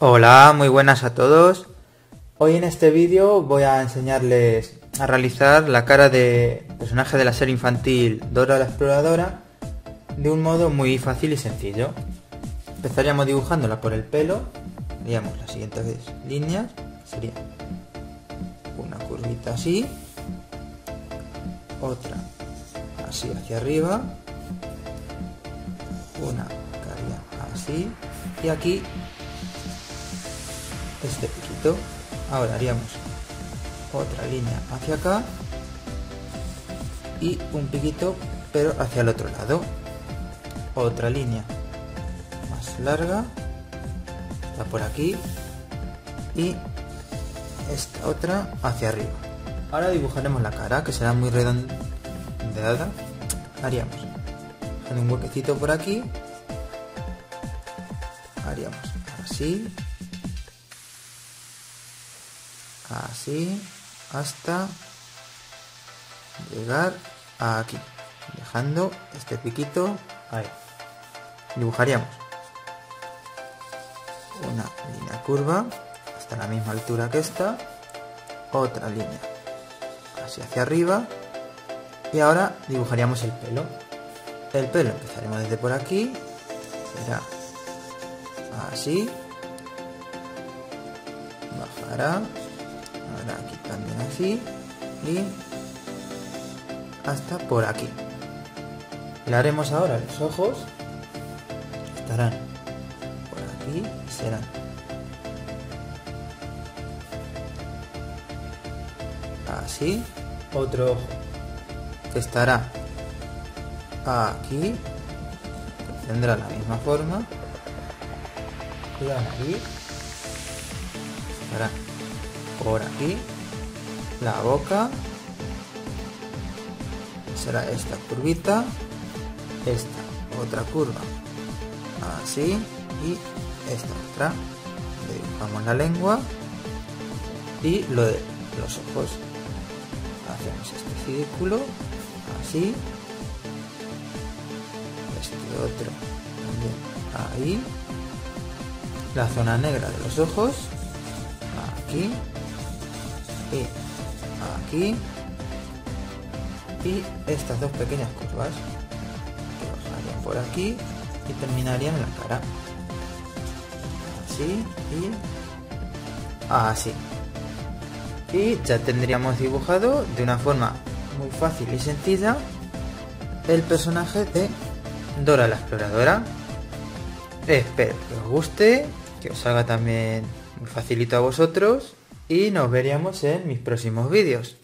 Hola, muy buenas a todos. Hoy en este vídeo voy a enseñarles a realizar la cara de personaje de la serie infantil Dora la Exploradora de un modo muy fácil y sencillo. Empezaríamos dibujándola por el pelo. Haríamos las siguientes líneas. Sería una curvita así, otra así hacia arriba, una que haría así y aquí este piquito. Ahora haríamos otra línea hacia acá y un piquito pero hacia el otro lado, otra línea más larga, está por aquí, y esta otra hacia arriba. Ahora dibujaremos la cara, que será muy redondeada. Haríamos un huequecito por aquí, haríamos así, así, hasta llegar aquí, dejando este piquito ahí. Dibujaríamos una línea curva hasta la misma altura que esta, otra línea así hacia arriba, y ahora dibujaríamos el pelo. El pelo empezaremos desde por aquí, será así, bajará, ahora aquí también así, y hasta por aquí. Le haremos ahora los ojos, estarán por aquí y serán así. Otro ojo que estará aquí, tendrá la misma forma, y la nariz estará por aquí, la boca será esta curvita, esta otra curva así, y esta otra. Le dibujamos la lengua y lo de los ojos. Hacemos este círculo así, este otro también ahí, la zona negra de los ojos aquí y aquí, y estas dos pequeñas curvas que bajarían por aquí y terminarían en la cara, así y así. Y ya tendríamos dibujado de una forma muy fácil y sencilla el personaje de Dora la Exploradora. Espero que os guste, que os salga también muy facilito a vosotros, y nos veríamos en mis próximos vídeos.